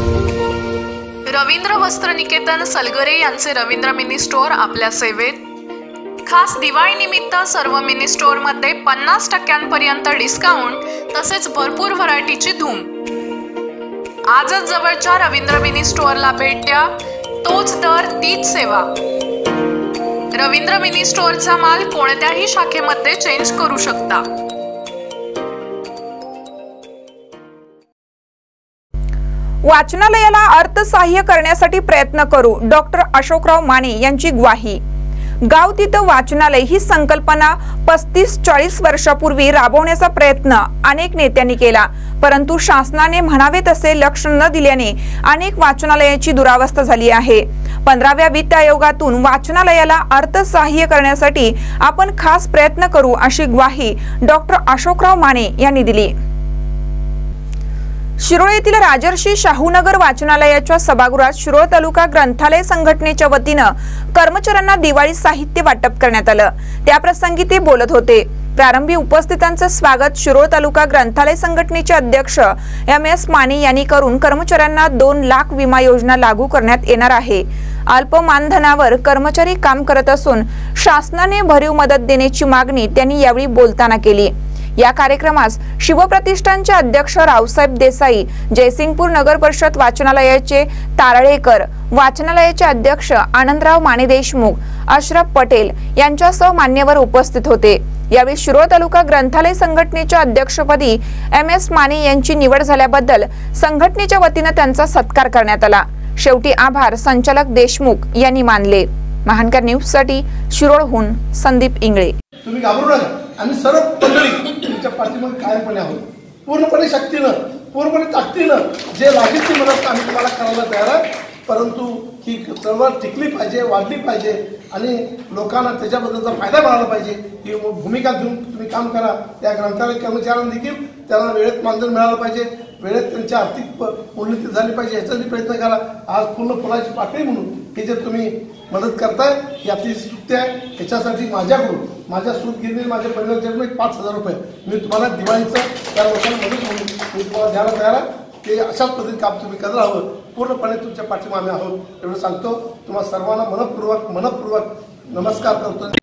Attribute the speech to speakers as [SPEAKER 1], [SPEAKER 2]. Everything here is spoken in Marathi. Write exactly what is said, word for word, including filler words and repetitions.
[SPEAKER 1] रवींद्र वस्त्रनिकेतन सलगरे यांचे रवींद्र मिनी स्टोअर आपल्या सेवेत। खास दिवाळी निमित्त सर्व मिनी स्टोअर मध्ये पन्नास टक्क्यांपर्यंत डिस्काउंट तसेच भरपूर व्हरायटीची धूम। आजच जवळच्या रवींद्र मिनी स्टोअरला भेट द्या। तोच दर तीच सेवा। रवींद्र मिनी स्टोअरचा माल कोणत्याही शाखेमध्ये चेंज करू शकता।
[SPEAKER 2] वाचनालयाला अर्थसहाय्य करण्यासाठी प्रयत्न करू, डॉक्टर अशोकराव माने यांची ग्वाही। गाव तिथं वाचनालय ही संकल्पना पस्तीस चाळीस वर्षापूर्वी राबवण्याचा प्रयत्न अनेक नेत्यांनी केला, परंतु शासनाने म्हणावे तसे लक्ष न दिल्याने अनेक वाचनालयाची दुरावस्था झाली आहे। पंधराव्या वित्त आयोगातून वाचनालयाला अर्थसहाय्य करण्यासाठी आपण खास प्रयत्न करू, अशी ग्वाही डॉक्टर अशोकराव माने यांनी दिली। शिरोळ येथील राजर्षी शाहूनगर वाचनालयाच्या सभागृहात शिरोळ तालुका ग्रंथालय संघटनेच्या वतीनं कर्मचाऱ्यांना दिवाळी साहित्य वाटप करण्यात आलं। त्याप्रसंगी ते बोलत होते। प्रारंभी उपस्थितांचं स्वागत शिरोळ तालुका ग्रंथालय संघटनेचे अध्यक्ष एम एस माने यांनी करून कर्मचाऱ्यांना दोन लाख विमा योजना लागू करण्यात येणार आहे। अल्प मानधनावर कर्मचारी काम करत असून शासनाने भरीव मदत देण्याची मागणी त्यांनी यावेळी बोलताना केली। या कार्यक्रमास शिवप्रतिष्ठानचे अध्यक्ष रावसाहेब देसाई, जयसिंगपूर नगर परिषद वाचनालयाचे तारळेकर, वाचनालयाचे अध्यक्ष आनंदराव माने देशमुख, अशरफ पटेल यांच्यासह मान्यवर उपस्थित होते। यावेळी शिरोळ तालुका ग्रंथालय संघटनेच्या अध्यक्षपदी एम एस माने यांची निवड झाल्याबद्दल संघटनेच्या वतीने त्यांचा सत्कार करण्यात आला। शेवटी आभार संचालक देशमुख यांनी मानले। महानकर न्यूज साठी शिरोळहून संदीप इंगळे।
[SPEAKER 3] तुम्ही घाबरू नका, आम्ही सर्व मंडळी तुमच्या पाठीमागे कायमपणे आहोत। पूर्णपणे शक्तीनं, पूर्णपणे ताकदीनं जे लागेल ती मदत आम्ही तुम्हाला करायला तयार आहे, परंतु ही चळवळ टिकली पाहिजे, वाढली पाहिजे आणि लोकांना त्याच्याबद्दलचा फायदा मिळाला पाहिजे ही भूमिका घेऊन तुम्ही काम करा। त्या ग्रंथालय कर्मचाऱ्यांना देखील त्यांना वेळेत मानधन मिळालं पाहिजे, वेळेत त्यांची आर्थिक उन्नती झाली पाहिजे याचाही प्रयत्न करा। आज पूर्ण फुलाची पाकळी म्हणून हे जे तुम्ही मदत करताय ही आपली स्तुती आहे। याच्यासाठी माझ्याकडून माझ्या सूतगिरणी माझ्या परिवाराकडून एक पाच हजार रुपये मी तुम्हाला दिवाळीचं त्या लोकांना मदत म्हणून मी तुम्हाला द्यायला तयार आहे। ते अशाच पद्धतीने काम तुम्ही करत राहावं, पूर्णपणे तुमच्या पाठीमागे आहोत एवढं सांगतो। तुम्हाला सर्वांना मनपूर्वक मनपूर्वक नमस्कार करतो।